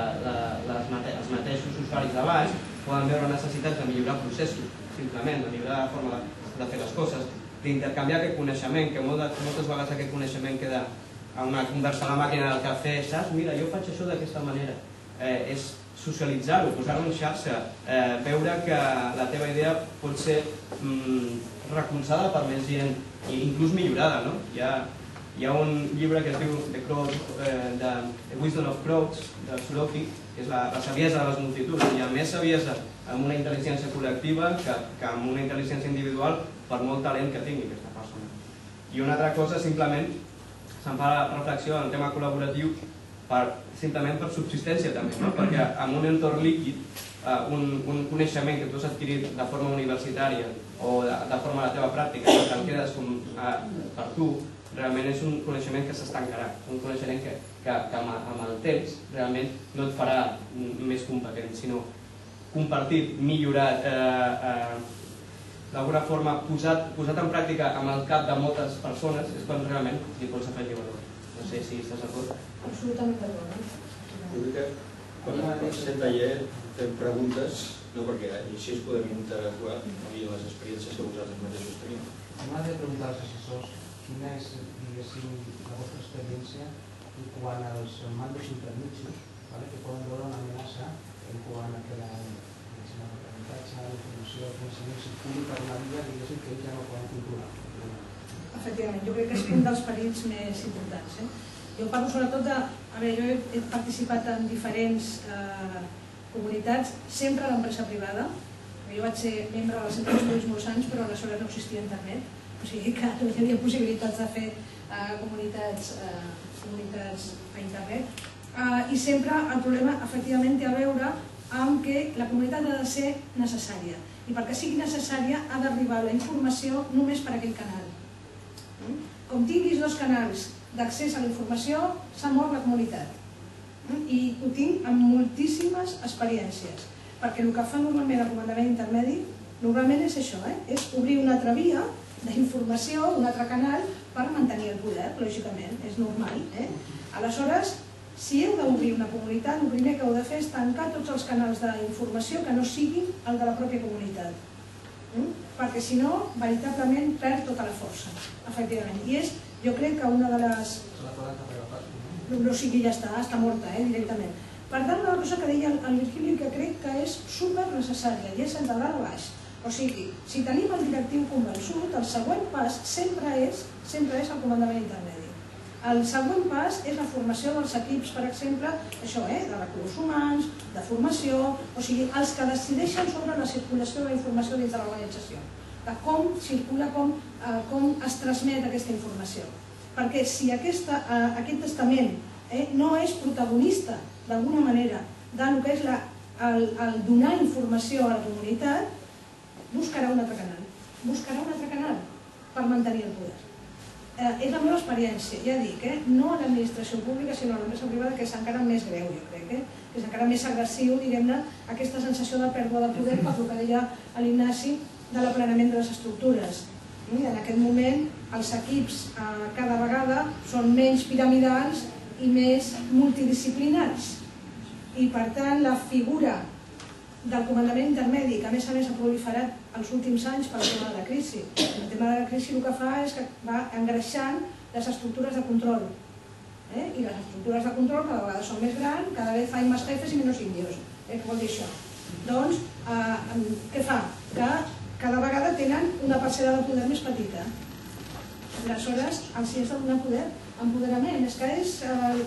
els mateixos usuaris de baix poden veure necessitats de millorar processos, simplement, de millorar la forma de fer les coses, d'intercanviar aquest coneixement, que moltes vegades aquest coneixement queda a una conversa a la màquina del cafè, saps? Mira, jo faig això d'aquesta manera. És socialitzar-ho, posar-ho en xarxa, veure que la teva idea pot ser recolzada per més gent i inclús millorada, no? Hi ha un llibre que es diu The Wisdom of Crowds, de Suroki, que és la saviesa de les multituds. Hi ha més saviesa amb una intel·ligència col·lectiva que amb una intel·ligència individual, per molt talent que tingui aquesta persona. I una altra cosa, simplement, se'n fa la reflexió en el tema col·laboratiu simplement per subsistència també, perquè en un entorn líquid, un coneixement que tu has adquirit de forma universitària o de forma a la teva pràctica, que te'n quedes per tu, realment és un coneixement que s'estancarà, un coneixement que amb el temps realment no et farà més competent, sinó compartit, millorat, d'alguna forma posat en pràctica amb el cap de moltes persones, és quan realment li pots afegir valor. No sé si estàs d'acord. Absolutament d'acord. Jo crec que quan estem taller fem preguntes, no perquè així es podem interactuar amb les experiències que vosaltres mateixos teniu. M'agradaria preguntar als assessors quina és, diguéssim, la vostra experiència quant als mandos intermitjos, que poden veure una amenaça quant a que l'aprenentatge, la informació, el coneixement circuli per una via, diguéssim, que ells ja no poden controlar. Efectivament, jo crec que és un dels perills més importants. Jo parlo sobretot de... A veure, jo he participat en diferents comunitats, sempre a l'empresa privada. Jo vaig ser membre del Centre d'Estudis molts anys, però aleshores no existia internet, o sigui que no hi havia possibilitats de fer comunitats a internet. I sempre el problema, efectivament, té a veure amb que la comunitat ha de ser necessària. I perquè sigui necessària ha d'arribar la informació només per aquell canal. Com tinguis dos canals d'accés a la informació, s'ha mort la comunitat. I ho tinc amb moltíssimes experiències, perquè el que fa normalment el comandament intermedi normalment és això, és obrir una altra via d'informació, un altre canal per mantenir el poder, lògicament, és normal. Aleshores, si heu d'obrir una comunitat, el primer que heu de fer és tancar tots els canals d'informació que no siguin el de la pròpia comunitat. Perquè si no, veritablement perd tota la força, efectivament. I és, jo crec que una de les... O sigui, ja està morta, directament. Per tant, una cosa que deia el Virgilio que crec que és super necessària, i és el de dalt a baix. O sigui, si tenim el directiu convençut, el següent pas sempre és el comandament intermedi. El següent pas és la formació dels equips, per exemple, això, de recursos humans, de formació, o sigui, els que decideixen sobre la circulació de la informació dins de l'organització, de com circula, com es transmet aquesta informació. Perquè si aquest estament no és protagonista, d'alguna manera, del que és el donar informació a la comunitat, buscarà un altre canal per mantenir el poder. És la meva experiència, ja dic, no a l'administració pública sinó a l'empresa privada, que és encara més greu, jo crec, que és encara més agressiu, diguem-ne, aquesta sensació de pèrdua de poder, pel que deia l'Ignasi, de l'aplanament de les estructures. En aquest moment els equips cada vegada són menys piramidals i més multidisciplinaris i per tant la figura del comandament intermedi, que a més ha proliferat els últims anys per tema de la crisi. El tema de la crisi el que fa és que va engreixant les estructures de control. I les estructures de control cada vegada són més grans, cada vegada hay más jefes i menys indios. Què vol dir això? Doncs, què fa? Que cada vegada tenen una parcel·la de poder més petita. Aleshores, els hi has de donar poder, empoderament. És que és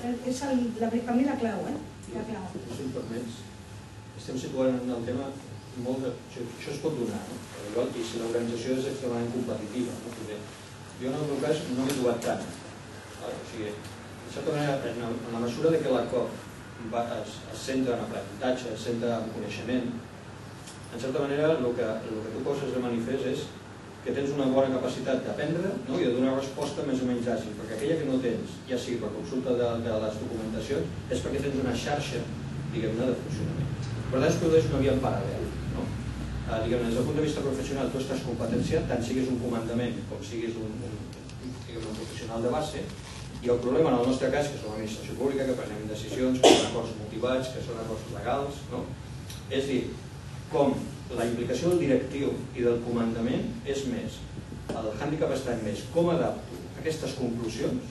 per mi la clau. Si em permets, estem situant en el tema molt de... Això es pot donar, no? I si l'organització és extremadament competitiva, no? Jo en el meu cas no m'he trobat tant. O sigui, de certa manera, en la mesura que la COP es centra en aprenentatge, es centra en coneixement, en certa manera el que tu poses de manifest és que tens una bona capacitat d'aprendre i de donar resposta més o menys àgil, perquè aquella que no tens, ja sigui per consulta de les documentacions, és perquè tens una xarxa, diguem-ne, de funcionament. Per tant, es produeix una via en paral·lel. Des del punt de vista professional, tu estàs competenciat, tant siguis un comandament com siguis un professional de base, i el problema en el nostre cas, que som l'administració pública, que prenem decisions, que són acords motivats, que són acords legals, és dir, com la implicació del directiu i del comandament és més, el hàndicap està més com adapto aquestes conclusions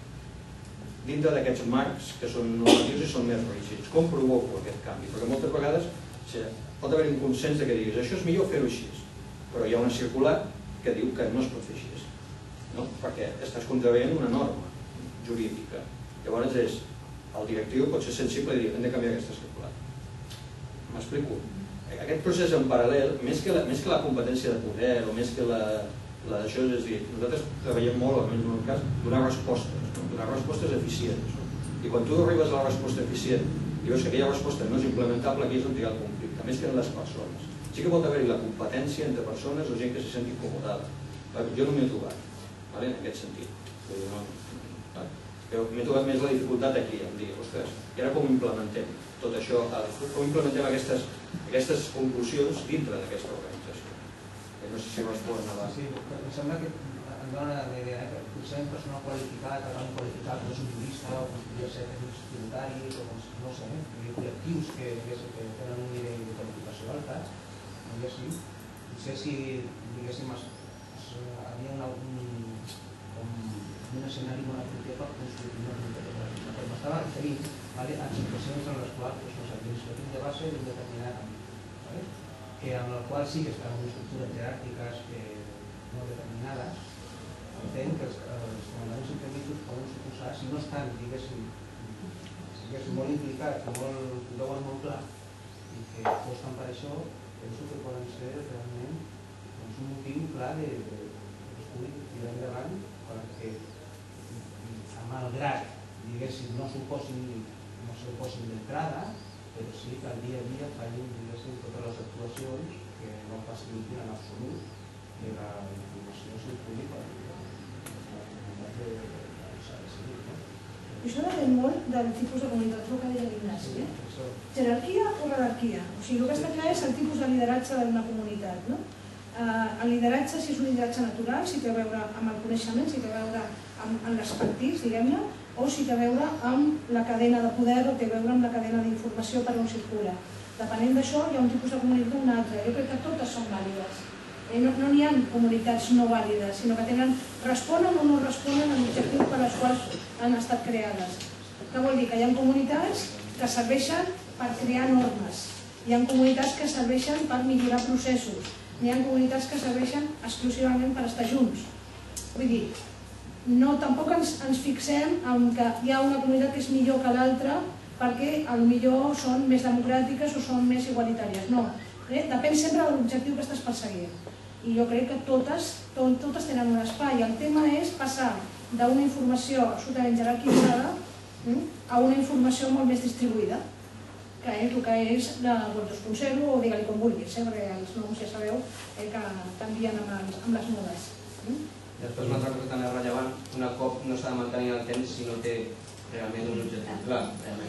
dintre d'aquests marcs que són normatius i són més rígids. Com provoco aquest canvi? Perquè moltes vegades pot haver un consens que diguis això és millor fer-ho així, però hi ha una circular que diu que no es pot fer així, perquè estàs contraveient una norma jurídica. Llavors el directiu pot ser sensible i dir hem de canviar aquesta circular. M'explico? Aquest procés en paral·lel, més que la competència de poder o més que d'això, és a dir, nosaltres treballem molt, almenys en el cas, donar respostes eficients. I quan tu arribes a la resposta eficient i veus que aquella resposta no és implementable, aquí és on hi ha el conflicte, més que en les persones. Sí que pot haver-hi la competència entre persones o gent que se senti incomodada. Jo no m'he trobat en aquest sentit. M'he trobat més la dificultat aquí, em dir, ostres, i ara com implementem tot això, com implementem aquestes conclusions dintre d'aquesta organització? No sé si respon a la... Sí, em sembla que em dóna la idea que potser un personal qualificat, altament qualificat, no és un jurista, o podria ser tècnics tributaris, o no sé, col·lectius que tenen un nivell de qualificació alta, potser si, diguéssim, havia un escenari molt apropiat per construir una comunitat. Però m'estava referint a situacions en les quals els administratius de base d'un determinat àmbit, en el qual sí que estan en estructures jeràrquiques no determinades, entenc que els comandaments intermedis poden suposar, si no estan, diguéssim, molt implicats, ho veuen molt clar, i que aposten per això, penso que poden ser realment un motiu clar de pugui tirar endavant perquè, malgrat, diguéssim, no s'oposin d'entrada, però sí que al dia a dia facin, diguéssim, totes les actuacions que no facilitin en absolut que la informació circuli per la comunitat que s'ha de seguir. Això depèn molt del tipus de comunitat, el que deia l'Ignasi. Jerarquia o jerarquia? O sigui, el que està clar és el tipus de lideratge d'una comunitat. El lideratge, si és un lideratge natural, si té a veure amb el coneixement, si té a veure amb l'expertise, diguem-ne, o si té a veure amb la cadena de poder o té a veure amb la cadena d'informació per on circula. Depenent d'això hi ha un tipus de comunitat o un altre. Jo crec que totes són vàlides. No n'hi ha comunitats no vàlides, sinó que responen o no responen a l'objectiu per als quals han estat creades. Què vol dir? Que hi ha comunitats que serveixen per crear normes, hi ha comunitats que serveixen per millorar processos, hi ha comunitats que serveixen exclusivament per estar junts. Vull dir, tampoc ens fixem en que hi ha una comunitat que és millor que l'altra perquè potser són més democràtiques o són més igualitàries. No, depèn sempre de l'objectiu que estàs perseguint. I jo crec que totes tenen un espai. El tema és passar d'una informació absolutament jerarquitzada a una informació molt més distribuïda, que és el que és la Web 2.0 o digue-li com vulguis, perquè els noms ja sabeu que canvien amb les modes. Després una altra cosa també rellevant, una cop no s'ha de mantenir el temps si no té realment un objectiu clar.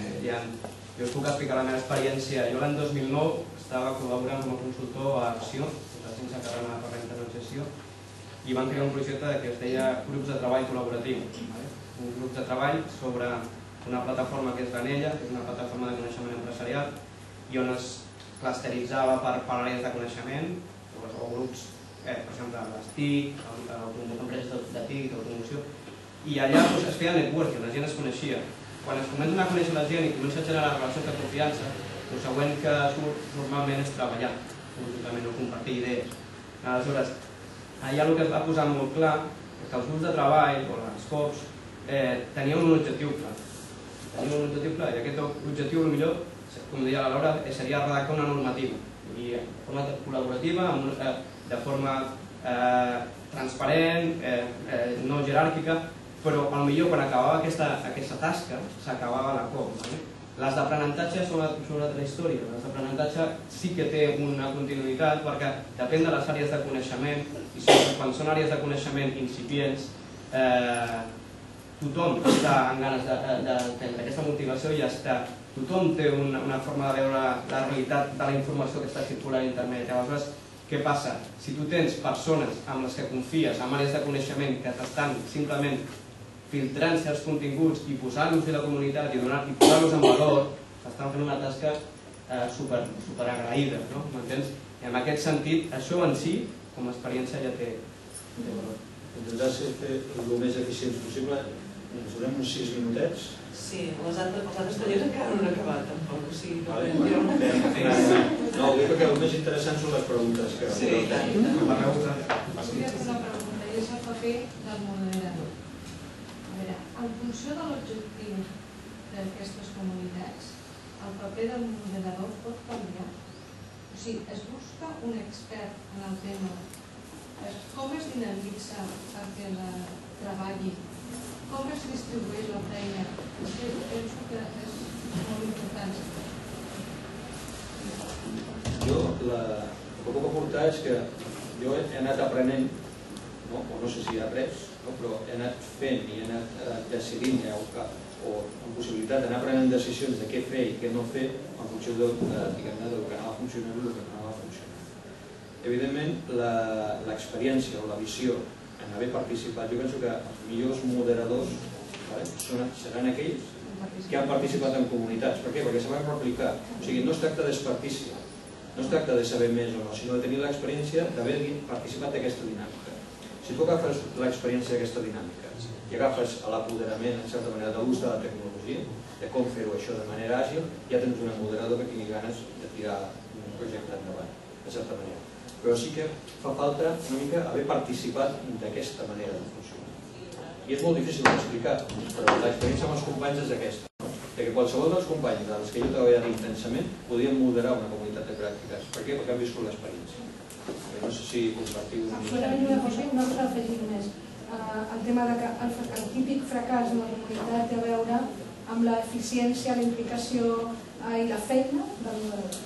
Jo us puc explicar la meva experiència. Jo l'any 2009 estava col·laborant com a consultor a Acció, l'Agència Catalana per la Internacionalització, i van crear un projecte que es deia Grups de Treball Col·laboratiu. Un grup de treball sobre una plataforma que és l'Anella, que és una plataforma de coneixement empresarial, i on es clusteritzava per àrees de coneixement, o grups, per exemple, les TIC, empreses de TIC, d'automoció, i allà es feia networking, la gent es coneixia. Quan es comencen a conèixer la gent i comença a generar relacions de confiança, el següent que surt normalment és treballar, conjuntament o compartir idees. Aleshores, allà el que es va posar molt clar és que els grups de treball o les COPs tenien un objectiu clar. Tenien un objectiu clar i aquest objectiu, potser, com deia la Laura, seria redactar una normativa. I de forma col·laborativa, de forma transparent, no jeràrquica, però potser quan acabava aquesta tasca s'acabava la COP. Les d'aprenentatge són una altra història. Les d'aprenentatge sí que té una continuïtat perquè depèn de les àrees de coneixement i quan són àrees de coneixement incipients tothom està amb ganes d'aquesta motivació i ja està. Tothom té una forma de veure la realitat de la informació que està circulant a internet. Aleshores, què passa? Si tu tens persones amb les que confies, amb àrees de coneixement que t'estan simplement filtrant certs continguts i posar-los a la comunitat i posar-los en valor, estan fent una tasca superagraïda, m'entens? I en aquest sentit, això en si, com a experiència, ja té valor. Intentar fer el més eficients possible. Ens donem uns 6 minutets. Sí, els altres tallers encara no han acabat, tampoc. O sigui, no, dic que el més interessant són les preguntes. Sí, i tant. Volia fer una pregunta, i és el paper del moderador. En funció de l'objectiu d'aquestes comunitats, el paper del moderador pot canviar. O sigui, es busca un expert en el tema. Com es dinamitza perquè treballi? Com es distribueix la feina? Penso que és molt important. Jo, el que puc aportar és que jo he anat aprenent, o no sé si he après, però he anat fent i he anat decidint o amb possibilitat d'anar prenent decisions de què fer i què no fer en funció del que anava funcionant i del que no anava funcionant. Evidentment, l'experiència o la visió en haver participat, jo penso que els millors moderadors seran aquells que han participat en comunitats. Per què? Perquè se van replicar. O sigui, no es tracta d'expertícia, no es tracta de saber més o no, sinó de tenir l'experiència d'haver participat d'aquesta dinàmica. Si tu agafes l'experiència d'aquesta dinàmica i agafes l'apoderament, en certa manera, de l'ús de la tecnologia, de com fer-ho això de manera àgil, ja tens un moderador que tingui ganes de tirar un projecte endavant, de certa manera. Però sí que fa falta una mica haver participat d'aquesta manera de funcionar. I és molt difícil d'explicar, però l'experiència amb els companys és aquesta. Que qualsevol dels companys dels que jo he treballat intensament podien moderar una comunitat de pràctiques. Per què? Perquè han viscut l'experiència. No sé si compartiu... Una cosa afegir només. El tema que el típic fracàs de la comunitat té a veure amb l'eficiència, la implicació i la feina del moderador.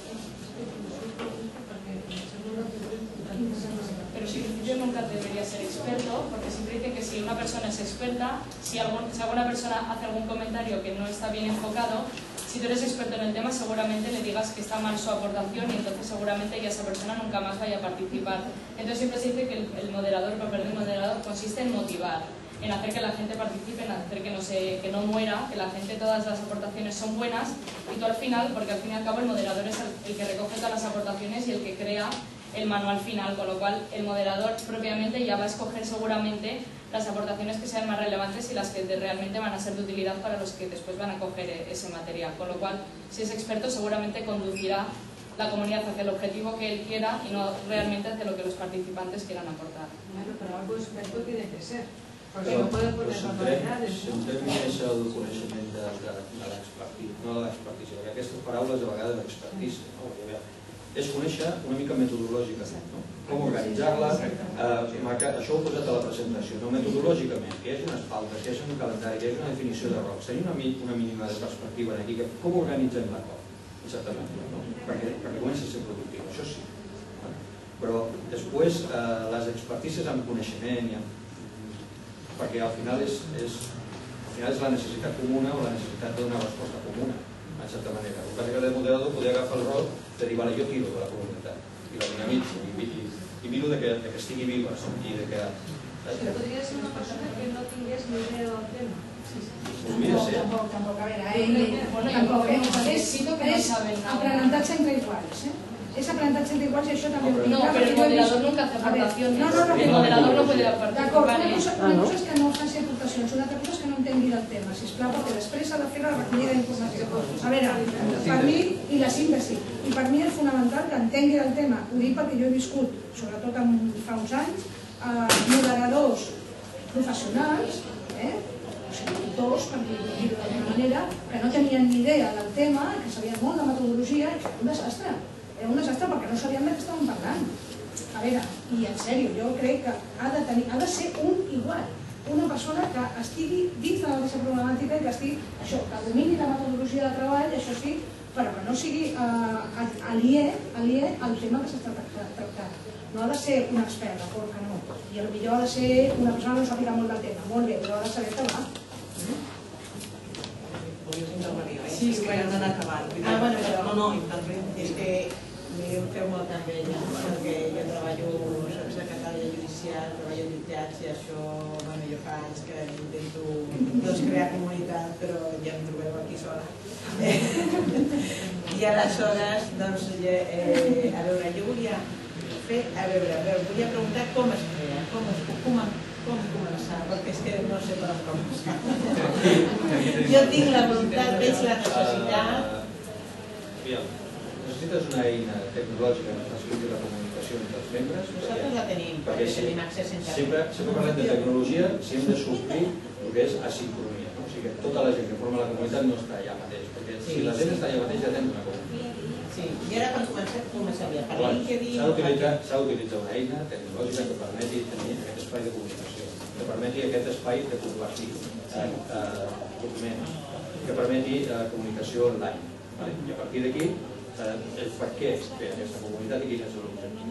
Pero si yo nunca debería ser experto, porque siempre dicen que si una persona es experta, si alguna persona hace algún comentario que no está bien enfocado, si tú eres experto en el tema, seguramente le digas que está mal su aportación y entonces seguramente ya esa persona nunca más vaya a participar. Entonces siempre se dice que el papel del moderador consiste en motivar. en hacer que la gente participe, en hacer que no muera, que la gente, todas las aportaciones son buenas, y tú al final, porque al fin y al cabo el moderador es el que recoge todas las aportaciones y el que crea el manual final, con lo cual el moderador propiamente ya va a escoger seguramente las aportaciones que sean más relevantes y las que realmente van a ser de utilidad para los que después van a coger ese material, con lo cual si es experto seguramente conducirá la comunidad hacia el objetivo que él quiera y no realmente hacia lo que los participantes quieran aportar. Bueno, pero algo experto tiene que ser. Però centrem més el coneixement de l'expertise, no de l'expertise, perquè aquestes paraules a vegades expertise, és conèixer una mica metodològicament, com organitzar-la, això ho he posat a la presentació, no metodològicament, que hi hagi unes pautes, que hi hagi un calendari, que hi hagi una definició de rols, tenir una mínima de perspectiva aquí, com organitzem la cosa, exactament, perquè comença a ser productiu, això sí. Però després les expertises amb coneixement, perquè al final és la necessitat comuna o la necessitat d'una resposta comuna, en certa manera. El que de moderador podia agafar el rol de dir, jo tiro de la comunitat i la dinamitzo i miro que estigui viva i que... Podria ser una persona que no tingués ni idea del tema. Podria ser. Tampoc, a veure, tampoc, és aprenentatge entre iguals, es aprenentatge entre iguals y eso también... No, pero el moderador nunca hace aportaciones. El moderador no puede participar. Una cosa és que no faci aportacions, una altra cosa és que no entengui del tema, sisplau, perquè després s'ha de fer la recollida d'informació. A veure, per mi, i la síntesi, i per mi és fonamental que entengui del tema. Ho dic perquè jo he viscut, sobretot fa uns anys, moderadors professionals, tutors, per dir-ho d'alguna manera, que no tenien ni idea del tema, que sabien molt de metodologia, i era un desastre. Era un desastre perquè no sabíem de què estàvem parlant. A veure, i en sèrio, jo crec que ha de ser un igual. Una persona que estigui dins de la mateixa problemàtica i que estigui, això, que domini la metodologia de treball, això sí, però que no sigui aliè al tema que s'està tractant. No ha de ser un expert, d'acord que no. I potser ha de ser una persona que no sàpiga molt del tema. Molt bé, però ha de saber que va. Volies intervenir, eh? Sí, que hem d'anar acabant. No, intervenir. És que m'he fet molt amb ella, perquè jo treballo, soc secretària judicial, treballo en jutjats i això, jo fa anys que intento crear comunitat, però ja em trobeu aquí sola. I aleshores, doncs, a veure, jo volia volia preguntar com es crea, com començar, perquè és que no sé per on començar. Jo tinc la voluntat, veig la necessitat... Necessites una eina tecnològica que faciliti la comunicació entre els membres. Nosaltres la tenim, perquè tenim accés a internet. Sempre parlem de tecnologia si hem de suplir el que és asincronia. O sigui que tota la gent que forma la comunitat no està allà mateix, perquè si la gent està allà mateix ja tens una comunitat. Sí, i ara quan començaria? Per LinkedIn... S'ha d'utilitzar una eina tecnològica que permeti tenir aquest espai de comunicació, que permeti aquest espai de compartir documents, que permeti comunicació online. I a partir d'aquí, el per què es crea aquesta comunitat i quin és l'objectiu.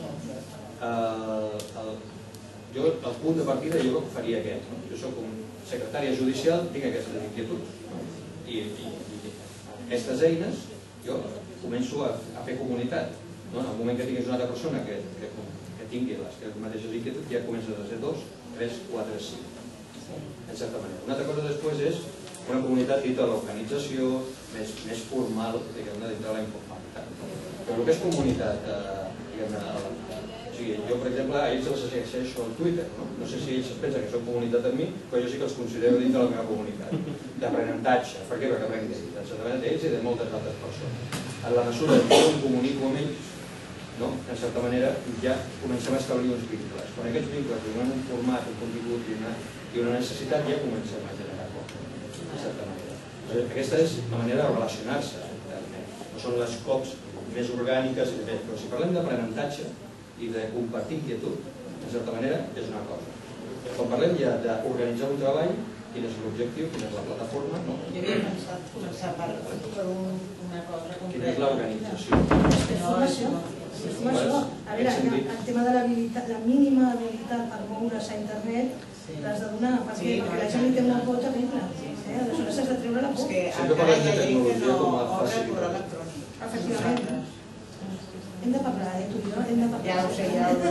El punt de partida jo faria aquest. Jo soc un secretària judicial, tinc aquestes inquietuds. I aquestes eines, jo començo a fer comunitat. En el moment que tinguis una altra persona que tingui les mateixes inquietuds, ja comences a ser 2, 3, 4, 5. En certa manera. Una altra cosa després és una comunitat dita a l'organització, més formal, diguem-ne, dintre de la informalitat. Però el que és comunitat, diguem-ne, o sigui, jo, per exemple, a ells els segueixo al Twitter, no sé si ells es pensen que són comunitat amb mi, però jo sí que els considero dins de la meva comunitat, d'aprenentatge. Per què? Perquè aprenc d'ells i de moltes altres persones. En la mesura que jo em comunico amb ells, en certa manera, ja comencem a establir uns vincles. Quan aquests vincles donen un format, un contingut i una necessitat, ja comencem a generar coses. En certa manera. Aquesta és la manera de relacionar-se internet. No són les COPs més orgàniques, però si parlem d'aprenentatge i de compartir inquietud, en certa manera és una cosa. Quan parlem ja d'organitzar un treball, quin és l'objectiu, quina és la plataforma, no? Jo havia pensat començar per una cosa concreta. Quina és l'organització? Formació. A veure, el tema de la mínima habilitat per moure's a internet l'has de donar, perquè la gent té una por terrible. Aleshores has de treure la por. Sempre parlem de tecnologia com a facilitador. Efectivament. Hem de parlar, tu i jo, hem de parlar. Ja ho sé, ja ho sé.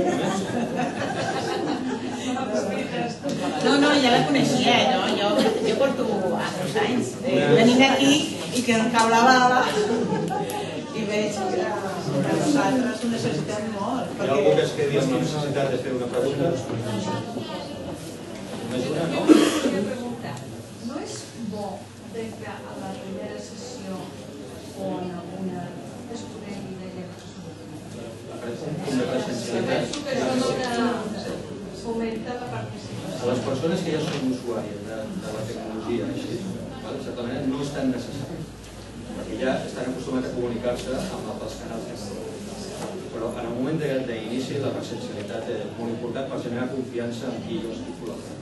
No, ja la coneixia, no? Jo porto altres anys venint aquí i que em cau la bala i veig que nosaltres ho necessitem molt. Hi ha algú que es quedi amb la necessitat de fer una pregunta? Només una, no? No és bo que a la primera sessió o en alguna es conegui d'aquests De presencialitat. fomenta la participació. A les persones que ja són usuàries de la tecnologia, així, certament no és tan necessari, perquè ja estan acostumats a comunicar-se amb els canals que tenen. Però en el moment d'inici la presencialitat és molt important per generar confiança en qui jo estic col·laborant.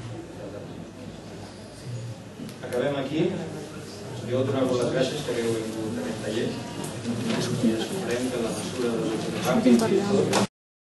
Acabem aquí. Jo donar-vos les gràcies que hagueu vingut a aquest taller. Esperem que la mesura de ràpid i tot